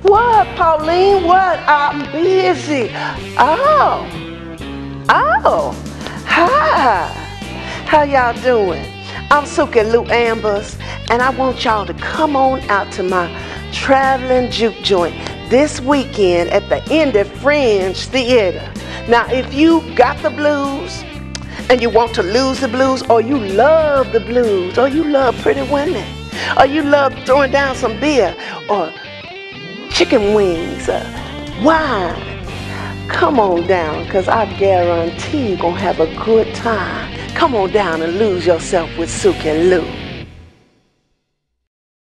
What, Pauline? What? I'm busy. Oh. Oh. Hi. How y'all doing? I'm Suki Lue Ambers, and I want y'all to come on out to my traveling juke joint this weekend at the Indy Fringe Theater. Now, if you got the blues and you want to lose the blues, or you love the blues, or you love pretty women, or you love throwing down some beer, or chicken wings, wine, come on down, because I guarantee you're going to have a good time. Come on down and lose yourself with Suki Lue.